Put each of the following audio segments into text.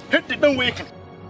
هدي دن ويكن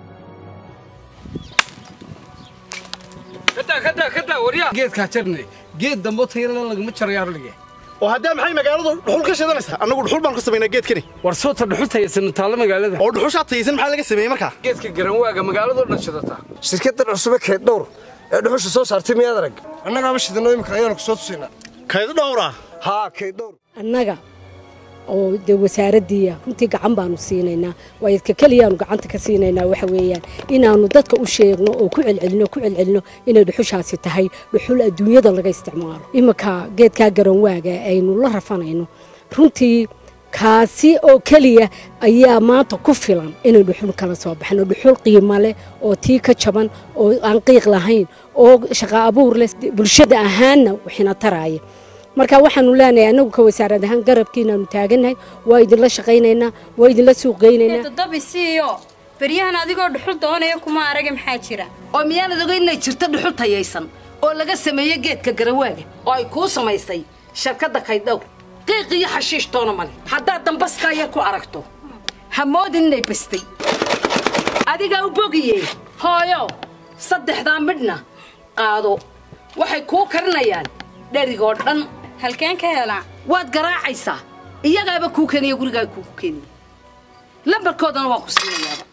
كدا وريا جيد كاترني جيد دمو تيرنا لغما جريار لغي وهدا maxay magaaladu dhuxul ka shidanaysa anagu dhuxul baan ku sameeynaa geedkani war soo dhuxul taysan taalo magaalada oo dhuxusha taysan maxaa laga sameeyay marka geedka garan waaga magaaladu dhashadata shirkadda cusub ee Kayd Dhowr ee dhuxusha soo saartay miyaad arag annaga ma shidano imka ayaan ku soo tusinaa Kayd Dhowr ha Kayd Dhowr annaga oo de wasaaraddiya runtii gacan baanu siinaynaa waa idka kaliyaanu gacanta ka siinaynaa waxa weeyaan inaanu dadka u sheegno oo ku celcelino inay dhuxushaasi tahay dhuxul adduunyada laga isticmaalo imaka geedka garan waaga aynu la rafanayno runtii kaasi oo kaliya ayaa maanta ku filan inay dhuxul kala soo baxno dhuxul qiimo leh oo tii ka jaban oo aan qiiq lahayn oo shaqo abuur leh bulshada ahaanna waxina taraaya marka waxaanu leenahay anagu ka wasaarad ahaan garabkiinaanu taaganahay waa idin la shaqaynaynaa waa idin la suuqaynaynaa todobisiyo bariyahan adigoo dhuxul doonaya kuma arag maxaa jira oo miyaanad ogeyn inay jirto dhuxul tayaysan oo laga sameeyay geedka garawaaga oo ay ku samaysay shirkadda Kayd Dhowr qiiq iyo xashiish toona male haddaad dambaska ay ku aragto hamoodin inay bastay adiga u bogiyay hooyo saddexdaa midna qaado waxay ku karinayaan dherigo dhan halkeen ka helaa waad garaacaysaa iyagaaba ku keenay guriga ku keenay lambarkoodana waa ku siinayaa